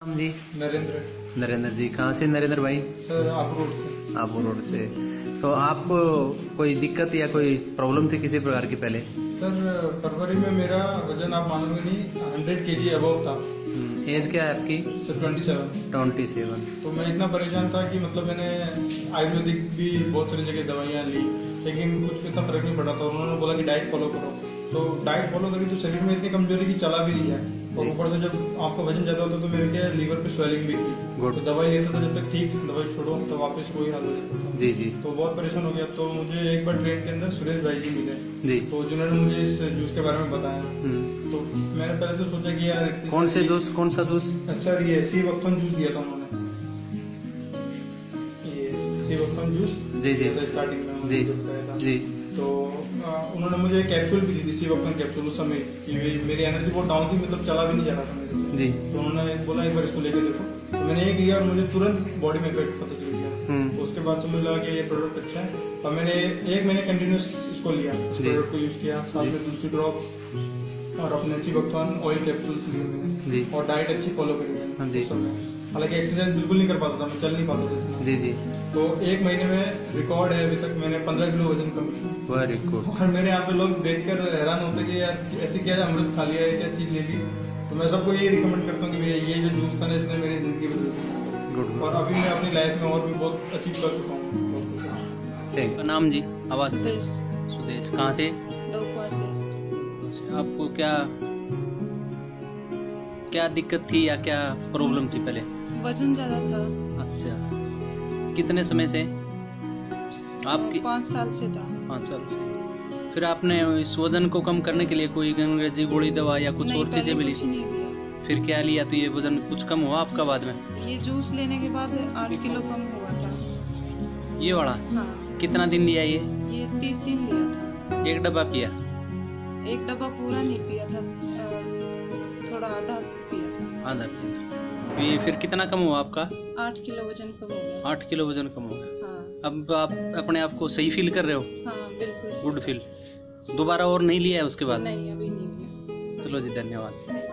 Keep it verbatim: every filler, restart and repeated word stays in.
नाम जी? नरेंद्र। नरेंद्र जी, कहाँ से नरेंद्र भाई? सर आबू रोड से। आबू रोड से। तो आपको कोई दिक्कत या कोई प्रॉब्लम थी किसी प्रकार की पहले? सर फरवरी में मेरा वजन आप मानोगे नहीं हंड्रेड के जी अबव था। एज क्या है आपकी? Sir twenty seven. Twenty seven. तो मैं इतना परेशान था कि मतलब मैंने आयुर्वेदिक भी बहुत सारी जगह दवाइयाँ ली, लेकिन कुछ इतना फर्क नहीं पड़ा था। उन्होंने बोला कि डाइट फॉलो करो, तो डाइट फॉलो करी तो शरीर में इतनी कमजोरी की चला भी नहीं है, और ऊपर से जब आपका वजन ज्यादा होता तो मेरे क्या लीवर पे स्वेलिंग भी थी। तो दवाई लेता था, जब तक ठीक दवाई छोड़ो तो वापस वही हाल हो जाता था। जी जी। तो बहुत परेशान हो गया। तो मुझे एक बार ट्रेन के अंदर सुरेश भाई जी मिले जी, तो जिन्होंने मुझे इस जूस के बारे में बताया। तो मैंने पहले तो सोचा कि यार कौन से जूस? कौन सा जूस? सर ये सी वक्फन जूस दिया था उन्होंने, ये सी वक्फन जूस। जी जी स्टार्टिंग में जी बताया था। जी। तो आ, उन्होंने मुझे कैप्सूल भी दी थी, सी वक्फन कैप्सूल, उस समय कि मेरी एनर्जी बहुत डाउन थी, मतलब चला भी नहीं जा रहा था मेरे से। जी। तो उन्होंने बोला एक बार इसको लेके देखो। तो मैंने एक लिया और मुझे तुरंत बॉडी में इफेक्ट पता चल गया। तो उसके बाद से मुझे लगा कि ये प्रोडक्ट अच्छा है, और मैंने एक महीने कंटिन्यूस इसको लिया, इस प्रोडक्ट को यूज किया। साथ में तुलसी ड्रॉप और अपने सी वक्फन ऑयल कैप्सूल्स लिए मैंने, और डाइट अच्छी फॉलो करी मैंने। हालांकि एक्सरसाइज बिल्कुल नहीं कर पाता था, मैं चल नहीं पाता था। जी जी। तो एक महीने में रिकॉर्ड है अभी तक, मैंने पंद्रह किलो वजन कम किया। Very good. और मेरे यहाँ पे लोग देखकर हैरान होते कि यार ऐसे क्या अमृत खा लिया है, क्या चीज ले ली। तो मैं सबको ये रिकमेंड करता हूँ कि भैया ये जो जूस था ना, इसने मेरी जिंदगी बदल दी, और अभी मैं अपनी लाइफ में और भी बहुत अचीव कर चुका हूँ। Thank you. नाम जी? आवाज? सुदेश। सुदेश, कहाँ से? डोकुआ से। आपको क्या क्या दिक्कत थी या क्या प्रॉब्लम थी पहले? वजन ज्यादा था। अच्छा, कितने समय से? आपकी पाँच साल से था। पाँच साल से। फिर आपने इस वजन को कम करने के लिए कोई अंग्रेजी गोली दवा या कुछ और चीजें भी ली? नहीं लिया। फिर क्या लिया तो ये वजन कुछ कम हुआ आपका बाद में? ये जूस लेने के बाद आठ किलो कम हुआ था। ये वाला? हाँ। कितना दिन लिया ये? ये तीस दिन लिया था। एक डब्बा पिया? एक डब्बा पूरा नहीं पिया था, थोड़ा आधा पिया था। आधा पिया। ये फिर कितना कम हुआ आपका? आठ किलो वजन कम हो गया। आठ किलो वजन कम हो गया। हाँ। अब आप अपने आप को सही फील कर रहे हो? हाँ बिल्कुल। Good feel. दोबारा और नहीं लिया है उसके बाद? नहीं, अभी नहीं लिया। चलो जी, धन्यवाद।